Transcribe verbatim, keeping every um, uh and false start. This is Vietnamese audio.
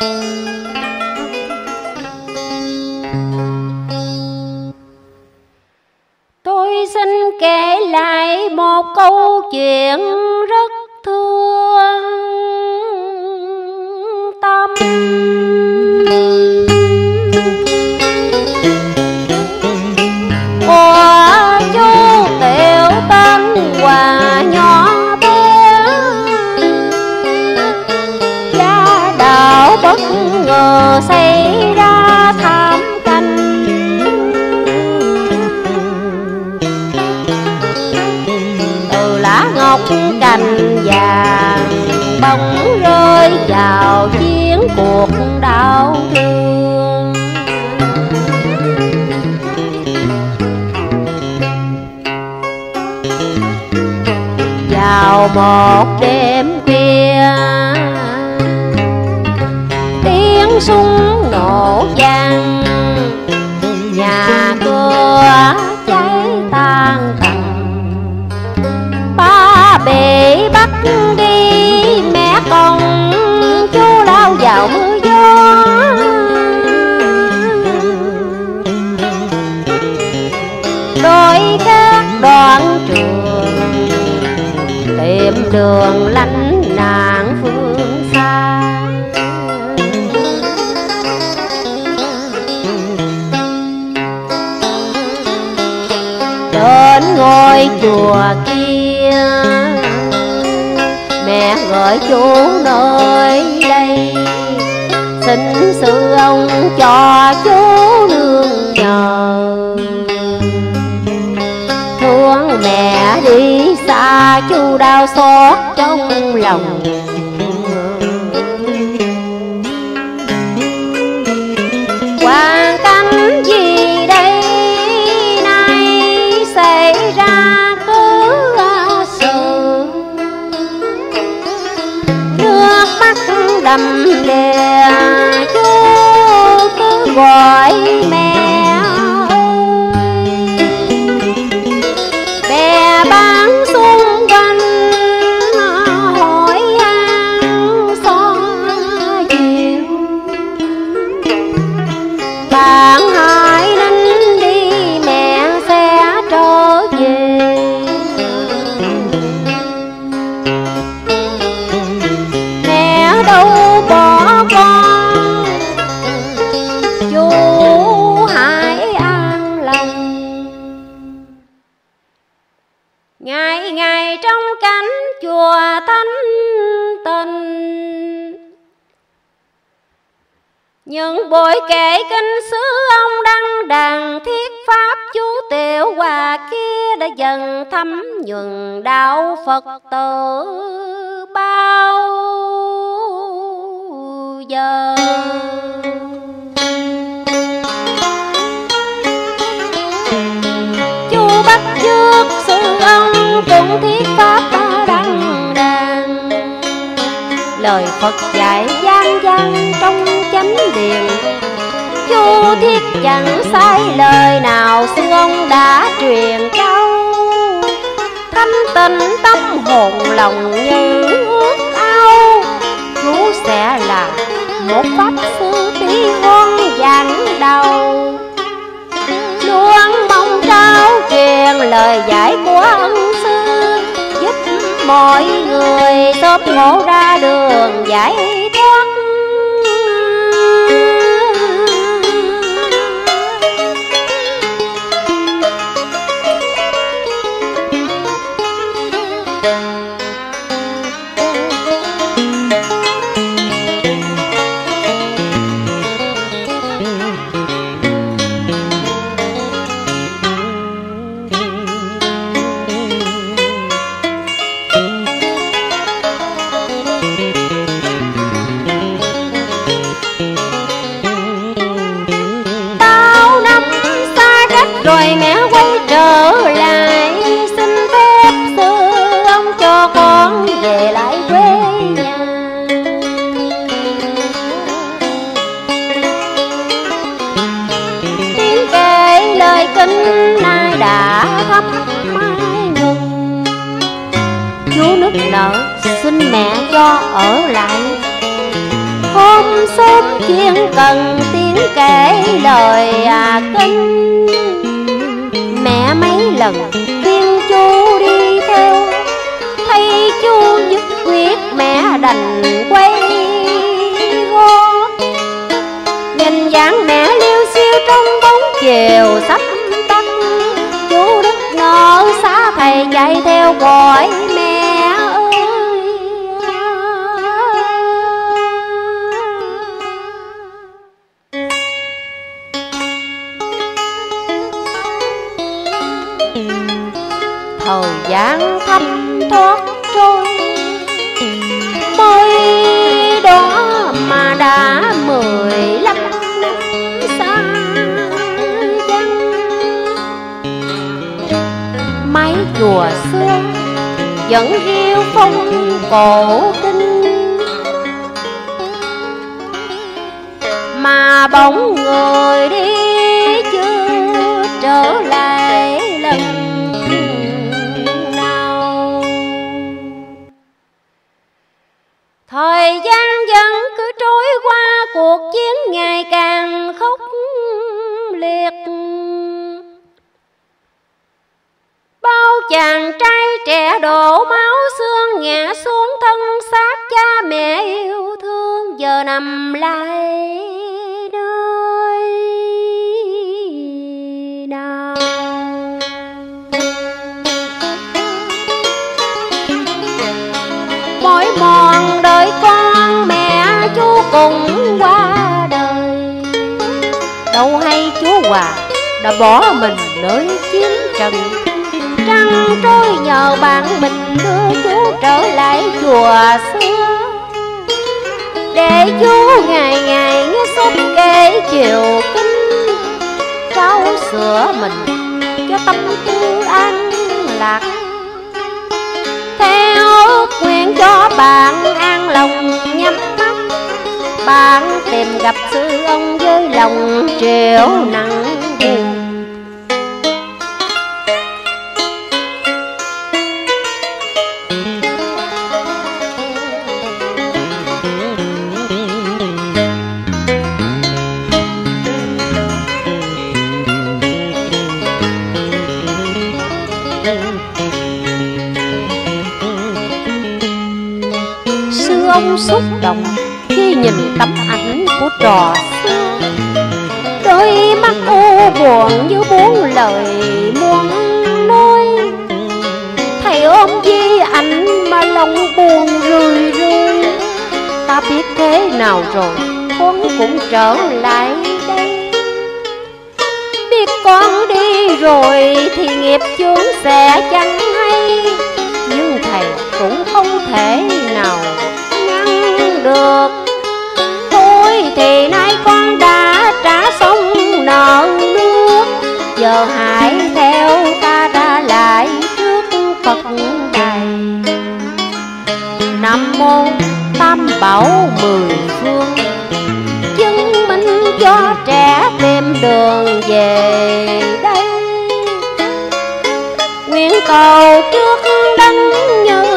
Tôi xin kể lại một câu chuyện rất thương tâm. Của chú Tiểu tên Hòa nhỏ bé, gia đạo bất ngờ xảy ra thảm canh. Từ lá ngọc cành vàng bỗng rơi vào chiến cuộc đau thương. Vào một đêm khuya, tiếng súng nổ vang, nhà cửa cháy tan tành. Ba bị bắt đi, mẹ con chú lao vào mưa gió. Đôi các đoạn trường tìm đường lánh nạn phương xa. Trên ngôi chùa kia, mẹ gửi chú nơi đây, xin sư ông cho chú nương nhờ. Thương mẹ đi xa, chú đau xót trong lòng. Hoàn cảnh gì đây nay xảy ra cứ sự, nước mắt đầm đìa chú cứ gọi mẹ. Bè bán xung quanh hỏi han xóa chiều, bạn hãy nín đi mẹ sẽ trở về. Mẹ đâu bỏ con, chú hãy an lòng. Ngày ngày trong cánh chùa thanh tịnh, những buổi kể kinh sứ ông đăng đàn thiết pháp, chú Tiểu Hòa kia đã dần thấm nhuần đạo Phật tử bao giờ. Chú bắt chước sư ông cũng thiết pháp ta đăng đàn, lời Phật dạy gian gian trong chánh điện. Chú thiết chẳng sai lời nào sư ông đã truyền trao, thanh tịnh tâm hồn lòng như ước ao. Chú sẽ là một pháp sư tí hon giảng đầu, luôn mong trao truyền lời dạy của ân sư, giúp mọi người sớm ngộ ra đường giải thoát. Rồi mẹ quay trở lại, xin phép sư ông cho con về lại quê nhà. Tiếng kể lời kinh nay đã thắp mái ngừng. Chú nức nở xin mẹ cho ở lại, hôm sớm chuyên cần tiếng kể lời à kinh. Mẹ mấy lần khuyên chú đi theo, thấy chú nhất quyết mẹ đành quay gót. Nhìn dáng mẹ liêu xiêu trong bóng chiều sắp tắt, chú đức ngỡ xa thầy chạy theo gọi mẹ ơi. Thời gian thấm thoát trôi, mới đó mà đã mười lăm năm xa vắng. Mấy chùa xưa vẫn riêu phong cổ kinh, mà bóng người đi chưa trở lại lần nào. Thời gian vẫn cứ trôi qua, cuộc chiến ngày càng khốc liệt. Bao chàng trai trẻ đổ máu xương, ngã xuống thân xác cha mẹ yêu thương, giờ nằm lại nơi nào. Mỏi mòn đợi con mẹ chú cùng qua đời, đâu hay chú Hòa đã bỏ mình nơi chiến trận. Trăng trôi nhờ bạn mình đưa chú trở lại chùa xưa, để chú ngày ngày nghe sốt kể chiều kinh, trao sữa mình cho tâm tư an lạc. Theo ước nguyện cho bạn an lòng nhắm mắt, bạn tìm gặp sư ông với lòng triệu nặng buồn. Sư ông xúc động khi nhìn tấm ảnh của trò xưa, đôi mắt u buồn như buông lời muốn nói. Thầy ôm di ảnh mà lòng buồn rười rơi, ta biết thế nào rồi con cũng trở lại đây. Biết con đi rồi thì nghiệp chướng sẽ chẳng hay, nhưng thầy cũng không thể nào ngăn được. Thôi thì nay con đã trả xong nợ nước, giờ hãy theo ta ra lại trước Phật đài. Nam mô Tam Bảo mười phương, chứng minh cho trẻ tìm đường về đây. Nguyện cầu trước đấng như